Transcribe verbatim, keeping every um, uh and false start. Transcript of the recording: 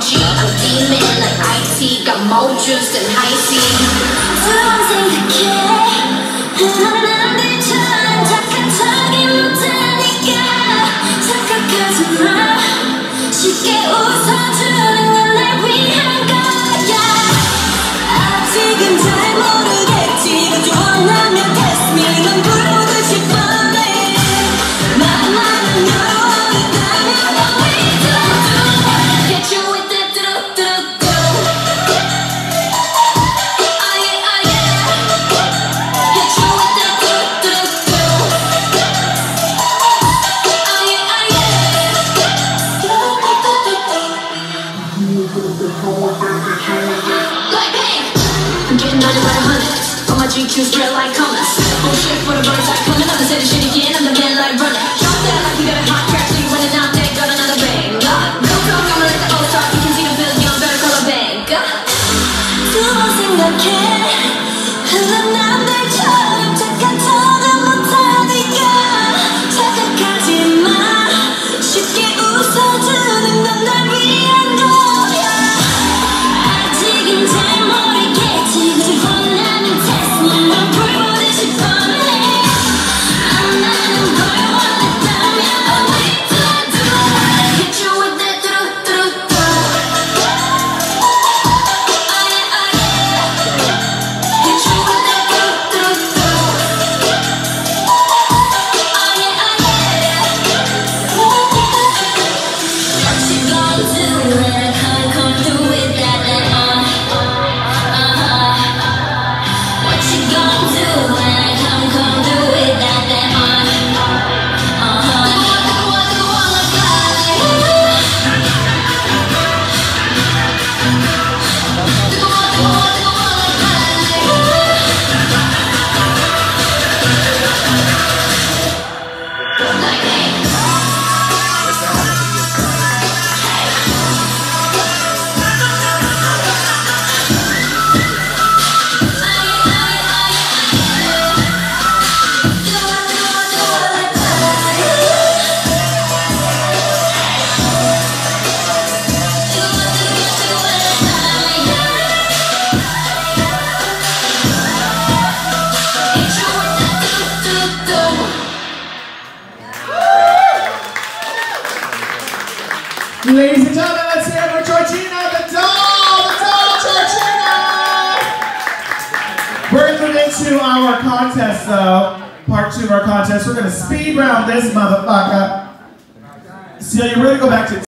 G, I'm steaming like ice. Got more juice than icy. 두번 생각해 난 내처럼 착한 척이 못하니까 착각하지 마. 쉽게 웃어주는 건 날 위한 거야. 아직은 잘 모르겠지. 그저 원하면 test me. 넌 부르듯이 뻔해. 나만은 열어왔다면 What we do do. Get you with that do do do. Oh yeah, oh yeah. Get you with that do do do. Oh yeah, oh yeah. Like bang. I'm getting nodded by the hundreds. All my G Qs spread like commas. Oh shit for the birds like coming. I'm the city shit again. I'm the man like running. Drop that like you got a hot crack. So you running out there, got another bang. Go talk, I'ma let the old talk. You can see the bills, young better call a bank. 두번 생각해. 흘러 남들처럼 착한 척은 못하니까 착각하지 마. 쉽게 웃어주는 건 날 위한 거야. 아직은 잘 모르겠지. 그저 원하는 test me. 넌 불보듯이 뻔해. 안 나는 걸 원했다면 What we do do. Hit you with that do do do. Oh yeah, oh yeah. Hit you with that do do do. Oh yeah, oh yeah. What you gonna do when I come come through with that that uh uh-huh. What you gonna do when I come come through with that that uh uh-huh. Do what do what do what like Do what do what do what like Like Ladies and gentlemen, let's hear it for Georgina, the doll, the doll, Georgina! We're moving into our contest, though. Part two of our contest. We're gonna speed round this motherfucker. So you really go back to